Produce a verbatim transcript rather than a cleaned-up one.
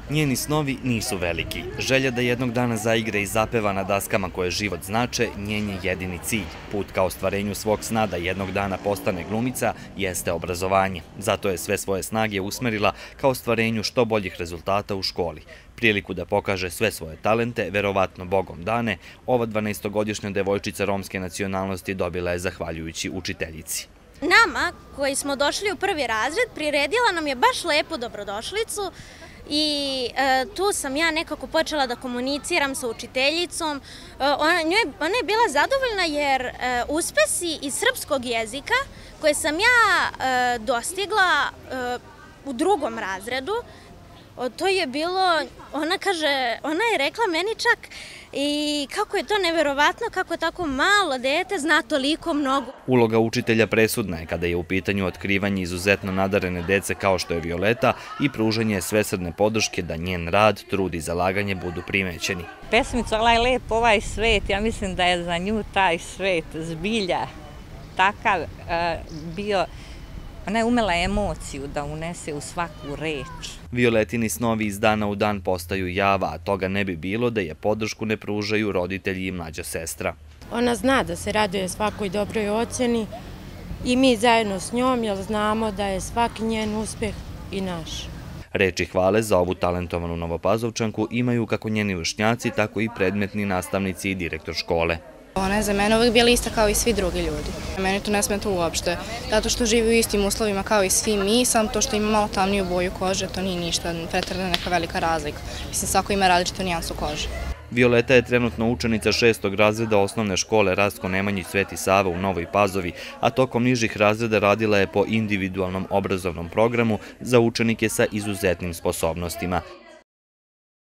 Njeni snovi nisu veliki. Želja da jednog dana zaigra i zapeva na daskama koje život znače, njen je jedini cilj. Put ka ostvarenju svog sna da jednog dana postane glumica jeste obrazovanje. Zato je sve svoje snage usmerila ka ostvarenju što boljih rezultata u školi. Priliku da pokaže sve svoje talente, verovatno Bogom dane, ova dvanaestogodišnja devojčica romske nacionalnosti dobila je zahvaljujući učiteljici. Nama, koji smo došli u prvi razred, priredila nam je baš lepu dobrodošlicu i e, tu sam ja nekako počela da komuniciram sa učiteljicom. E, ona, njoj, ona je bila zadovoljna jer e, uspesi iz srpskog jezika koje sam ja e, dostigla e, u drugom razredu, o, to je bilo, ona kaže, ona je rekla meni čak i kako je to neverovatno, kako tako malo dete zna toliko mnogo. Uloga učitelja presudna je kada je u pitanju otkrivanje izuzetno nadarene dece kao što je Violeta i pružanje svesrdne podrške da njen rad, trud i zalaganje budu primećeni. Pesmica "Ovaj lep, ovaj svet", ja mislim da je za nju taj svet zbilja takav bio. Ona je umela emociju da unese u svaku reč. Violetini snovi iz dana u dan postaju java, a toga ne bi bilo da je podršku ne pružaju roditelji i mlađa sestra. Ona zna da se raduje svakoj dobroj ocjeni i mi zajedno s njom, jer znamo da je svaki njen uspeh i naš. Reči hvale za ovu talentovanu Novopazovčanku imaju kako njeni vršnjaci, tako i predmetni nastavnici i direktor škole. Ona je za mene uvijek bila ista kao i svi drugi ljudi. Meni to ne smeta uopšte, zato što živi u istim uslovima kao i svi mi, sam to što ima malo tamniju boju kože, to nije ništa, pretjerana neka velika razlika. Mislim, svako ima različitu nijansu kože. Violeta je trenutno učenica šestog razreda osnovne škole Rastko Nemanjić Sveti Sava u Novoj Pazovi, a tokom nižih razreda radila je po individualnom obrazovnom programu za učenike sa izuzetnim sposobnostima.